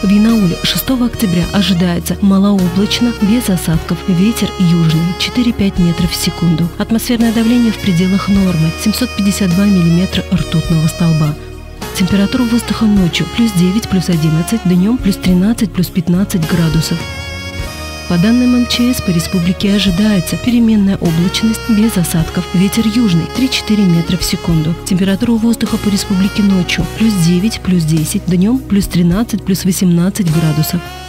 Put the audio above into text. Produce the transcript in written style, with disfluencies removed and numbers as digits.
В Янауле 6 октября ожидается малооблачно, без осадков, ветер южный 4-5 метров в секунду. Атмосферное давление в пределах нормы 752 миллиметра ртутного столба. Температура воздуха ночью +9, +11, днем +13, +15 градусов. По данным МЧС, по республике ожидается переменная облачность без осадков, ветер южный 3-4 метра в секунду. Температура воздуха по республике ночью +9, +10, днем +13, +18 градусов.